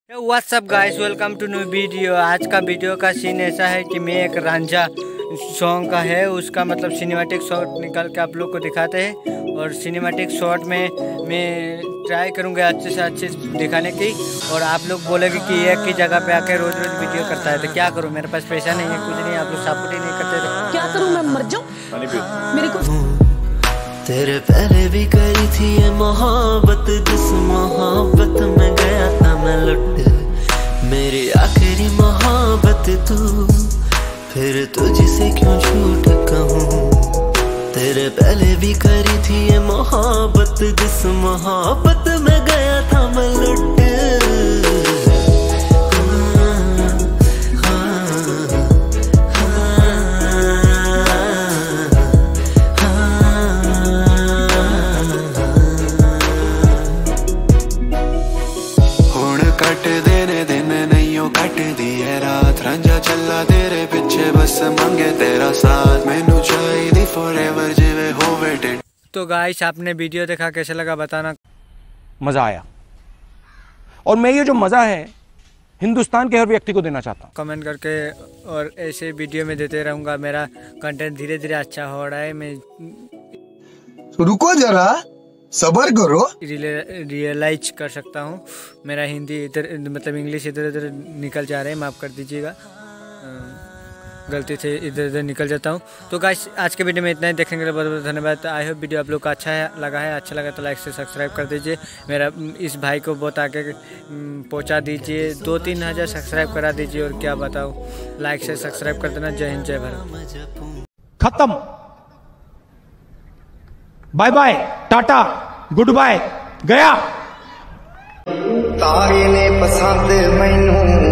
WhatsApp guys, welcome to new video. आज का video का सीन ऐसा है कि मैं एक रांझा सॉन्ग का है, उसका मतलब सिनेमैटिक शॉट निकाल के आप लोग को दिखाते हैं। और सिनेमैटिक शॉट में मैं ट्राई करूँगा अच्छे से अच्छे दिखाने की। और आप लोग बोलेंगे कि एक ही जगह पे आके रोज रोज वीडियो करता है, तो क्या करूँ, मेरे पास पैसा नहीं है, कुछ नहीं, आप लोग सपोर्ट ही नहीं करते तो क्या करूँ, मैं मर जाऊँ। मेरे को तेरे पहले भी करी थी ये मोहब्बत, जिस मोहब्बत में गया था मैं लुट, मेरी आखिरी मोहब्बत तू, फिर तुझसे क्यों झूठ कहूँ। तेरे पहले भी करी थी ये मोहब्बत, जिस मोहब्बत में गया था मैं लुट। कट देने दिन नहीं हो, कट दी है रात, रंजा चला तेरे पीछे बस मंगे तेरा साथ, मैनू चाहिए फॉरएवर जिवे होवे डेड। तो गाइस, आपने वीडियो देखा, कैसा लगा बताना। मजा आया, और मैं ये जो मजा है हिंदुस्तान के हर व्यक्ति को देना चाहता हूँ। कमेंट करके और ऐसे वीडियो में देते रहूँगा। मेरा कंटेंट धीरे धीरे अच्छा हो रहा है, मैं रुको जरा सबर करो, रियलाइज कर सकता हूँ। मेरा हिंदी इधर मतलब इंग्लिश इधर उधर निकल जा रहे हैं, माफ़ कर दीजिएगा, गलती से इधर उधर निकल जाता हूँ। तो गाइस, आज के वीडियो में इतना ही, देखने के लिए बहुत बहुत धन्यवाद। आई होप वीडियो आप लोग को अच्छा लगा है। अच्छा लगा तो लाइक से सब्सक्राइब कर दीजिए। मेरा इस भाई को बहुत आगे पहुँचा दीजिए, 2-3 हज़ार सब्सक्राइब करा दीजिए। और क्या बताऊँ, लाइक से सब्सक्राइब कर देना। जय हिंद, जय भारत। खत्म, bye bye, tata, good bye, गया। तारे ने पसंद मैनू